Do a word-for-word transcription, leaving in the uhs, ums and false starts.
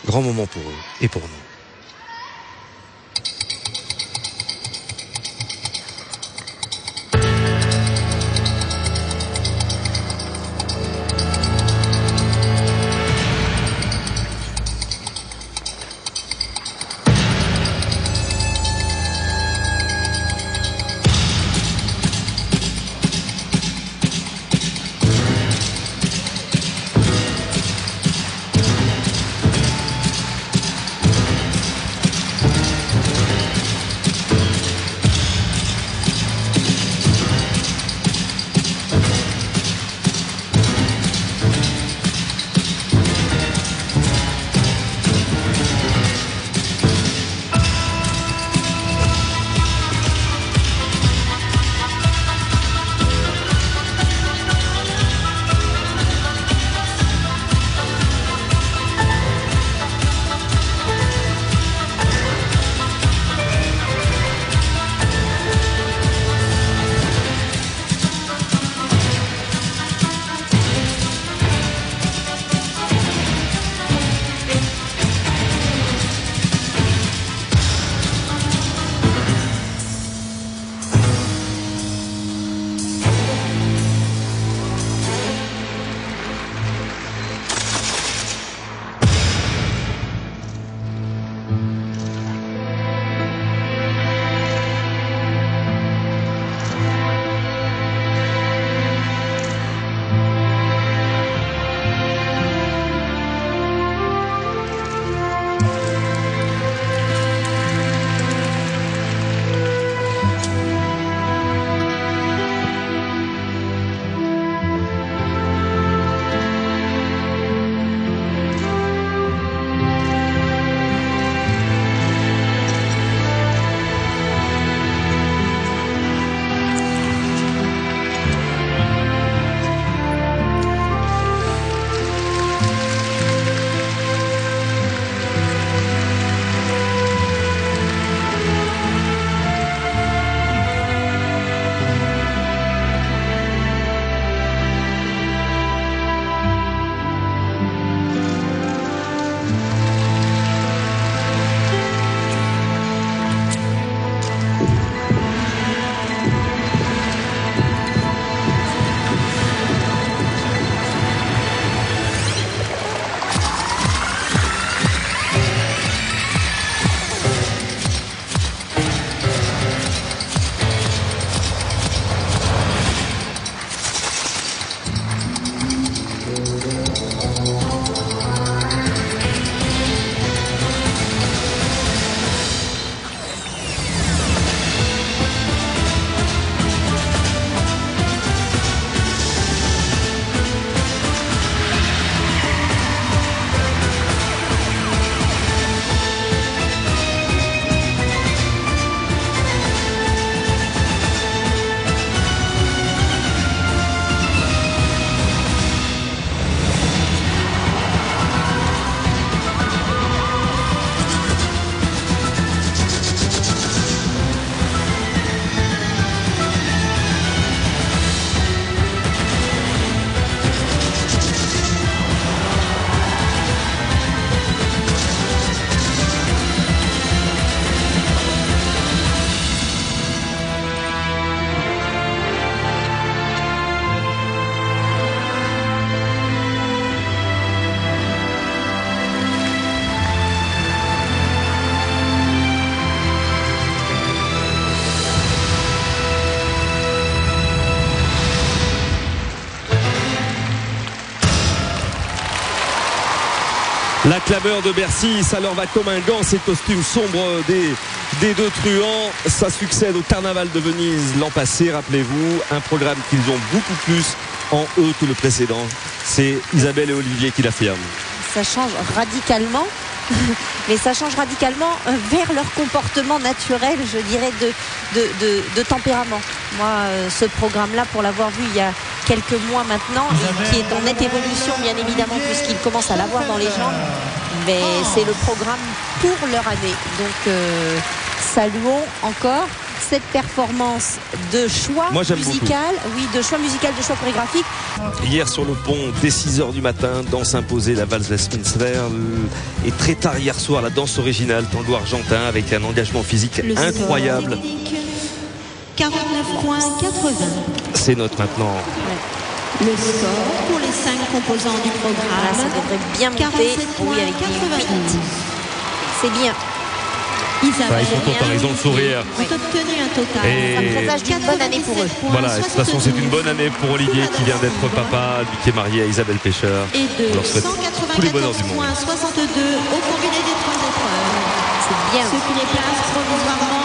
Grand moment pour eux et pour nous. La clameur de Bercy, ça leur va comme un gant, ces costumes sombres des, des deux truands. Ça succède au Carnaval de Venise l'an passé, rappelez-vous. Un programme qu'ils ont beaucoup plus en eux que le précédent. C'est Isabelle et Olivier qui l'affirment. Ça change radicalement. Mais ça change radicalement vers leur comportement naturel, je dirais, de, de, de, de tempérament. Moi, ce programme-là, pour l'avoir vu il y a quelques mois maintenant, qui est en nette évolution, bien évidemment, puisqu'ils commencent à l'avoir dans les jambes, mais c'est le programme pour leur année. Donc, euh, saluons encore cette performance de choix Moi, j'aime musical, oui, de choix musical, de choix chorégraphique. Hier sur le pont, dès six heures du matin, danse imposée, la valse Westminster. Et très tard hier soir, la danse originale, tango argentin, avec un engagement physique Le incroyable. quarante-neuf virgule quatre-vingts. C'est notre maintenant. Le score pour les cinq composants du programme. Voilà, ça devrait bien monter. Oui, avec des c'est bien. Isabelle Enfin, ils sont contents, ils ont le sourire. ont obtenu un total. Et- Ça présage d'une bonne année pour eux. Voilà, de toute façon, c'est une bonne année pour Olivier qui vient d'être papa, lui qui est marié à Isabelle Pêcheur. Et On de leur souhaite tous les bonheurs du monde. cent quatre-vingt-quatorze virgule soixante-deux au combiné des trois épreuves. C'est bien. Ce qui les place provisoirement